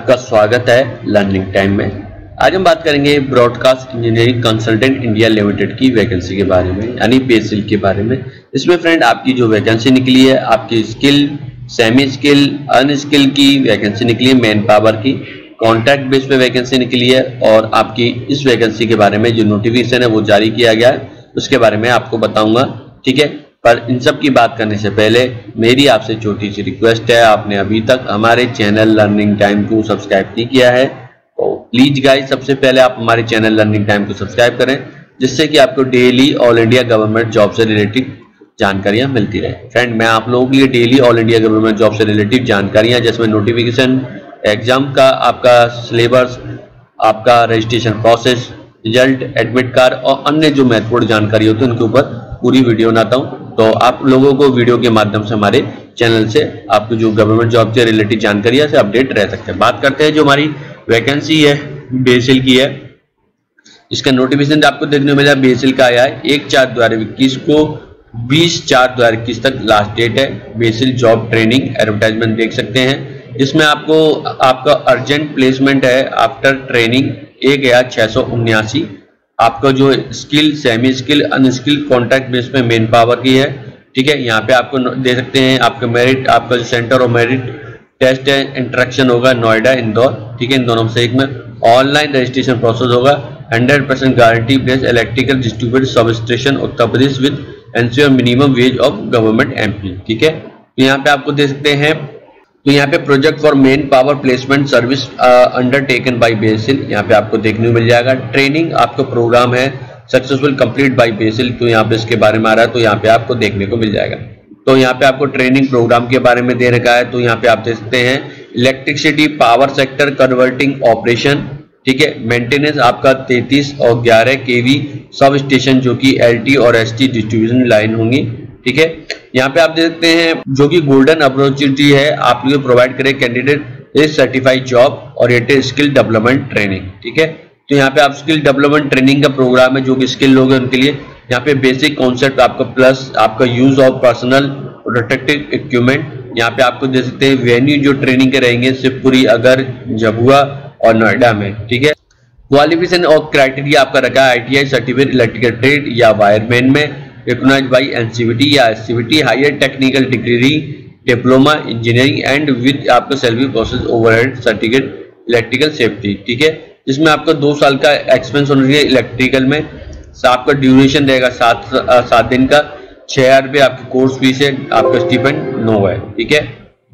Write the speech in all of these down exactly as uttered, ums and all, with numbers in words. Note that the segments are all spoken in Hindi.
आपका स्वागत है लर्निंग टाइम में। आज हम बात करेंगे broadcast engineering consultant India limited की वैकेंसी के बारे में, यानी बेसिल के बारे में। इसमें फ्रेंड आपकी जो वैकेंसी निकली है, आपकी स्किल, सेमी स्किल, अनस्किल की वैकेंसी निकली है, मैन पावर की कॉन्ट्रैक्ट बेस पे वैकेंसी निकली है। और आपकी इस वैकेंसी के बारे में जो नोटिफिकेशन है वो जारी किया गया है, उसके बारे में आपको बताऊंगा, ठीक है। पर इन सब की बात करने से पहले मेरी आपसे छोटी सी रिक्वेस्ट है, आपने अभी तक हमारे चैनल लर्निंग टाइम को सब्सक्राइब नहीं किया है तो प्लीज गाइस सबसे पहले आप हमारे चैनल लर्निंग टाइम को सब्सक्राइब करें, जिससे कि आपको daily all India government job से रिलेटेड जानकारियां मिलती रहे। फ्रेंड, मैं आप लोगों के लिए daily all India government job से रिलेटेड जानकारियां, जिसमें नोटिफिकेशन, एग्जाम का आपका सिलेबस, आपका registration process, result, admit card और अन्य जो महत्वपूर्ण जानकारी होती है उनके ऊपर पूरी वीडियो बनाता हूं। तो आप लोगों को वीडियो के माध्यम से हमारे चैनल से आपको जो गवर्नमेंट जॉब से रिलेटेड जानकारी है से अपडेट रह सकते हैं। बात करते हैं जो हमारी वैकेंसी है बेसिल की है, इसका नोटिफिकेशन आपको देखने को मिला। बेसिल का आया है एक चार दो हजार इक्कीस को, बीस चार दो हजार इक्कीस तक लास्ट डेट है। बेसिल जॉब ट्रेनिंग एडवर्टाइजमेंट देख सकते हैं, जिसमें आपको आपका अर्जेंट प्लेसमेंट है आफ्टर ट्रेनिंग एक हजार छह सौ उन्यासी। आपका जो skill, semi skill, unskill contract base पे मेन पावर की है, ठीक है। यहाँ पे आपको दे सकते हैं आपका मेरिट, आपका जो सेंटर ऑफ मेरिट टेस्ट है, इंट्रैक्शन होगा नोएडा, इंदौर, ठीक है। इन दोनों में से एक में ऑनलाइन रजिस्ट्रेशन प्रोसेस होगा। Hundred percent guarantee based electrical distributed sub station Uttar Pradesh with NCO minimum wage of government employ, ठीक है। तो यहाँ पे आपको दे सकते हैं, तो यहाँ पे project for man power placement service undertaken by BECIL, यहाँ पे आपको देखने को मिल जाएगा। ट्रेनिंग आपका प्रोग्राम है सक्सेसफुल कंप्लीट बाय बेसिल, तो यहाँ पे इसके बारे में आ रहा है, तो यहाँ पे आपको देखने को मिल जाएगा। तो यहाँ पे आपको ट्रेनिंग प्रोग्राम के बारे में दे रखा है, तो यहाँ पे आप देख सकते हैं electricity power sector converting operation, ठीक है। मेंटेनेंस आपका तैंतीस और ग्यारह केवी सब स्टेशन जो कि एलटी और एसटी डिस्ट्रीब्यूशन लाइन होंगी, ठीक है। यहाँ पे आप देख सकते हैं जो कि गोल्डन अपॉर्चुनिटी है आपके लिए प्रोवाइड करे कैंडिडेट इज सर्टिफाइड जॉब और it is skill development training, ठीक है। तो यहाँ पे आप स्किल डेवलपमेंट ट्रेनिंग का प्रोग्राम है, जो कि स्किल लोग हैं उनके लिए यहाँ पे बेसिक कॉन्सेप्ट आपका प्लस आपका use of personal protective equipment. यहाँ पे आपको दे सकते हैं वेन्यू जो ट्रेनिंग के रहेंगे शिवपुरी, अगर, झबुआ और नोएडा में, ठीक है। क्वालिफिकेशन और क्राइटेरिया आपका रखा है आईटीआई सर्टिफिकेट इलेक्ट्रिकल ट्रेड या वायरमैन में, रिकॉग्नाइज्ड बाय एनसीवीटी या SCVT, higher technical degree, diploma engineering and with आपका self process overhead certificate electrical safety, ठीक है। जिसमें आपका दो साल का एक्सपीरियंस होना चाहिए इलेक्ट्रिकल में। आपका ड्यूरेशन रहेगा सात सात दिन का, छह हजार रुपये आपकी कोर्स फीस है, आपका स्टिपेंड नो है, ठीक है।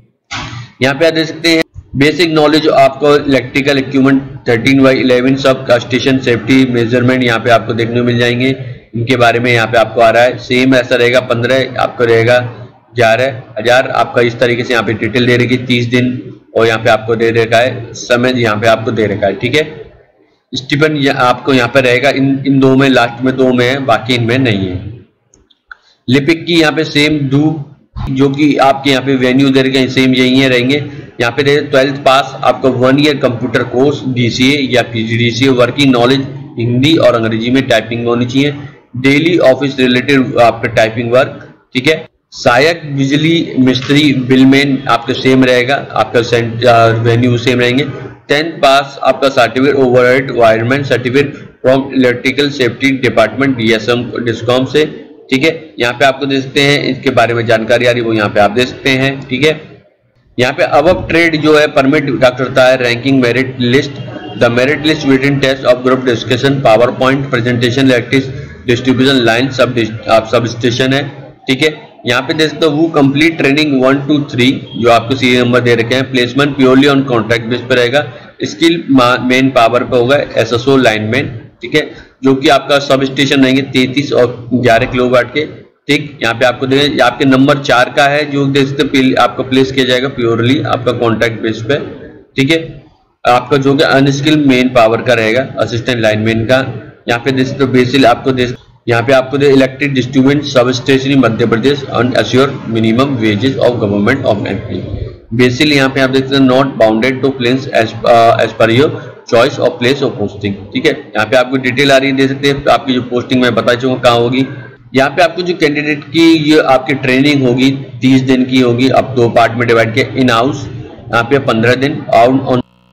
यहाँ पे आप देख सकते हैं बेसिक नॉलेज आपको electrical equipment thirteen by eleven sub का स्टेशन सेफ्टी मेजरमेंट यहाँ पे आपको देखने को मिल जाएंगे। इनके बारे में यहाँ पे आपको आ रहा है, सेम ऐसा रहेगा, पंद्रह आपको रहेगा ग्यारह हजार आपका इस तरीके से यहाँ पे डिटेल दे रखी, तीस दिन और यहाँ पे आपको दे रखा है समय, यहाँ पे आपको दे रखा है, ठीक है। स्टिपेंड आपको यहाँ पे रहेगा, इन इन दो में, लास्ट में दो में है, बाकी इनमें नहीं है। लिपिक की यहाँ पे सेम डू जो कि आपके यहाँ पे वेन्यू दे रखे सेम यही है रहेंगे। यहाँ पे दे ट्वेल्थ पास आपका one year computer course DCA या पीजीडीसीए, वर्किंग नॉलेज हिंदी और अंग्रेजी में टाइपिंग होनी चाहिए, डेली ऑफिस रिलेटेड आपका टाइपिंग वर्क, ठीक है। सहायक बिजली मिस्त्री बिलमैन आपका सेम रहेगा, आपका वेन्यू सेम रहेंगे। टेंथ पास आपका certificate overhead wireman certificate from electrical safety department DSM discom से, ठीक है। यहाँ पे आपको दे सकते हैं इसके बारे में जानकारी आ रही है, वो यहाँ पे आप दे सकते हैं, ठीक है। यहाँ पे अब ट्रेड जो है परमिट करता है ranking merit list, the merit list written test of group discussion, power point presentation, electric distribution line सब आप सब स्टेशन है, ठीक है। यहाँ पे देख सकते हो वो complete training one two three जो आपको सीरियल नंबर दे रखे हैं। Placement purely on contract base पे रहेगा, स्किल मेन पावर पे होगा एसएसओ लाइनमैन, ठीक है, जो कि आपका सब स्टेशन रहेंगे तैंतीस और ग्यारह किलोवाट के, ठीक। यहाँ पे आपको देखें आपके नंबर चार का है जो देख सकते आपको प्लेस किया जाएगा प्योरली आपका कॉन्ट्रैक्ट बेस पे, ठीक है। आपका जो कि अनस्किल मेन पावर का रहेगा असिस्टेंट लाइनमैन का। यहाँ पे देख सकते बेसिल आपको देख यहाँ पे आपको the electric distribution substation Madhya Pradesh and assure minimum wages of government of employ. BECIL यहाँ पे आप देखते हैं not bounded to place as per your choice of place of posting, ठीक है। यहाँ पे आपको डिटेल आ रही है, दे सकते हैं आपकी जो पोस्टिंग मैं बता चुका कहाँ होगी। यहाँ पे आपको जो कैंडिडेट की ये आपकी ट्रेनिंग होगी तीस दिन की होगी, अब दो पार्ट में डिवाइड किया। इन हाउस यहाँ पे पंद्रह दिन, आउट ऑन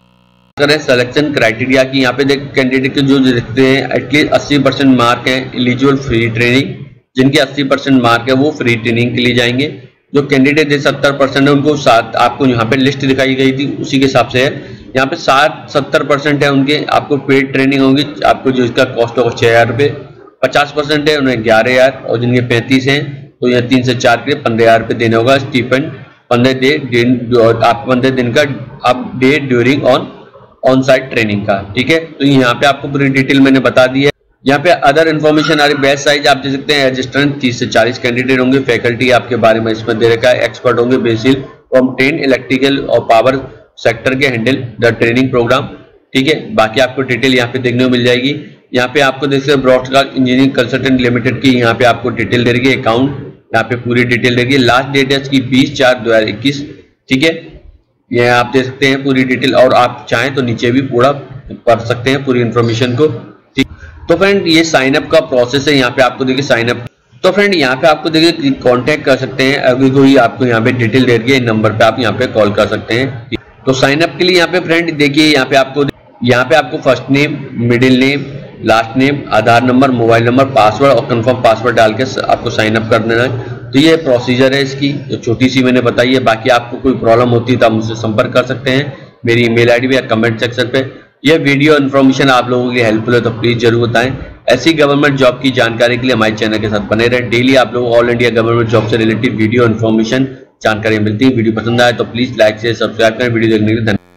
करें सिलेक्शन क्राइटेरिया की, यहाँ पे देख कैंडिडेट के जो देखते हैं एटलीस्ट अस्सी परसेंट मार्क है एलिजिबल फ्री ट्रेनिंग, जिनके अस्सी परसेंट मार्क है वो फ्री ट्रेनिंग के लिए जाएंगे। जो कैंडिडेट सत्तर परसेंट है उनको सात, आपको यहाँ पे लिस्ट दिखाई गई थी उसी के हिसाब से है, यहाँ पे साठ सत्तर परसेंट है उनके आपको पेड ट्रेनिंग होगी, आपको जो इसका कॉस्ट होगा छह हजार रुपये। पचास परसेंट है उन्हें ग्यारह हजार और जिनके पैंतीस हैं तो यह तीन से चार के पंद्रह हजार रुपये देना होगा स्टीपेंड, पंद्रह डे दिन आप पंद्रह दिन का आप डे during on on site training का। ठीक है, तो यहाँ पे आपको पूरी डिटेल मैंने बता दी है। यहाँ पे अदर इन्फॉर्मेशन आ रही, बैच साइज आप दे सकते हैं एज स्टूडेंट तीस से चालीस कैंडिडेट होंगे, फैकल्टी आपके बारे में इसमें दे रखा है, एक्सपर्ट होंगे बेसिल फ्रॉम टेन इलेक्ट्रिकल और पावर सेक्टर के हैंडल द ट्रेनिंग प्रोग्राम। ठीक है, बाकी आपको डिटेल यहाँ पे देखने को मिल जाएगी। यहाँ पे आपको देख सकते हैं ब्रॉडकास्ट इंजीनियरिंग कंसल्टेंट लिमिटेड की यहाँ पे आपको डिटेल दे रही है, अकाउंट यहाँ पे पूरी डिटेल देगी, लास्ट डेट है इसकी बीस चार दो हजार इक्कीस। ठीक है, ये आप देख सकते हैं पूरी डिटेल, और आप चाहें तो नीचे भी पूरा पढ़ सकते हैं पूरी इन्फॉर्मेशन को। ठीक, तो फ्रेंड ये साइन अप का प्रोसेस है, यहाँ पे आपको देखिए साइन अप। तो फ्रेंड यहाँ पे आपको देखिए कांटेक्ट कर सकते हैं, अभी कोई आपको यहाँ पे डिटेल दे रही है, नंबर पे आप यहाँ पे कॉल कर सकते हैं। तो साइन अप के लिए यहाँ पे फ्रेंड देखिए यहाँ पे आपको यहाँ पे आपको first name, middle name, last name, Aadhaar number, mobile number, password और कंफर्म पासवर्ड डाल के आपको साइन अप कर देना है। तो ये प्रोसीजर है इसकी, जो छोटी सी मैंने बताई है। बाकी आपको कोई प्रॉब्लम होती है तो आप मुझसे संपर्क कर सकते हैं मेरी ईमेल आईडी पे या कमेंट सेक्शन पे। यह वीडियो इन्फॉर्मेशन आप लोगों के लिए हेल्पफुल है तो प्लीज जरूर बताएं। ऐसी गवर्नमेंट जॉब की जानकारी के लिए हमारे चैनल के साथ बने रहे। डेली आप लोग ऑल इंडिया गवर्नमेंट जॉब से रिलेटेड वीडियो इन्फॉर्मेशन जानकारी मिलती है। वीडियो पसंद आए तो प्लीज लाइक से सब्सक्राइब करें। वीडियो देखने के लिए धन्यवाद।